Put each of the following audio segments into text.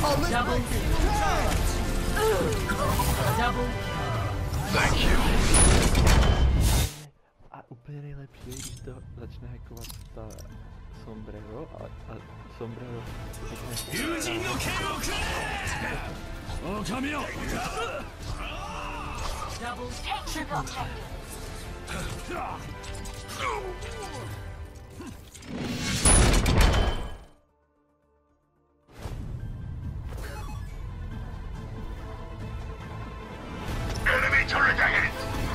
Double. Double. Thank you. A úplně nejlepší je, když to začne hackovat ta sombrero a sombrero Double. Triple. Enemy turret ahead.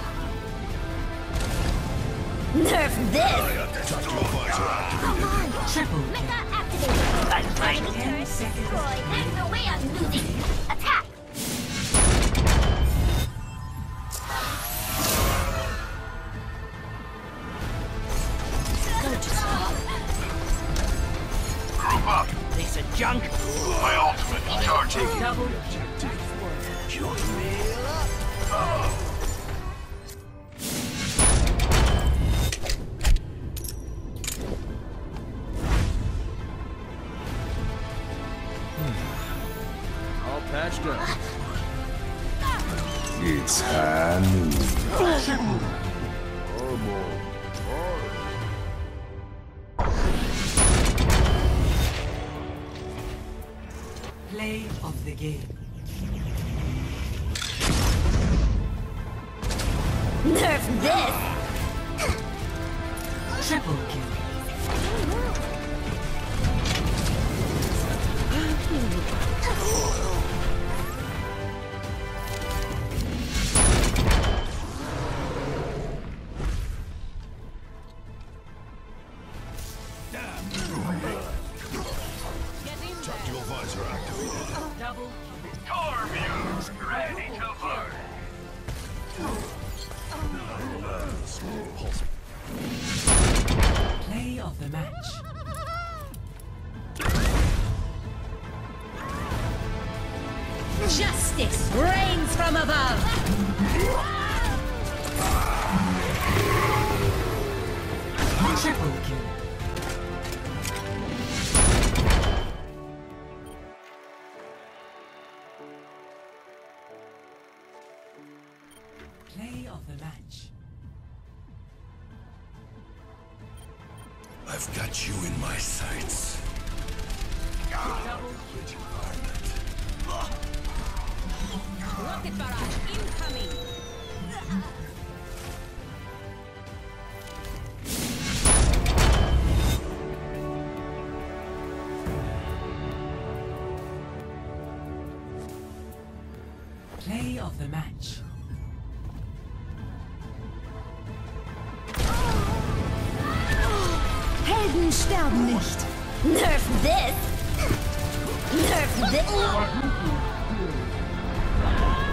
Nerf this! Triple. Mecha activated! Enemy turret destroyed! There's no way I'm losing! Attack! Group up. Piece of junk. My ultimate is charging. Double. All patched up. It's high noon. Play of the game. Nerf this! Triple kill. Tactical visor activated. Double. Torviews ready to burn. Play of the match. Justice reigns from above! Triple kill. Play of the match. I've got you in my sights. Double. Rocket barrage incoming! Play of the match. Helden sterben nicht! Nerf this! Nerf this!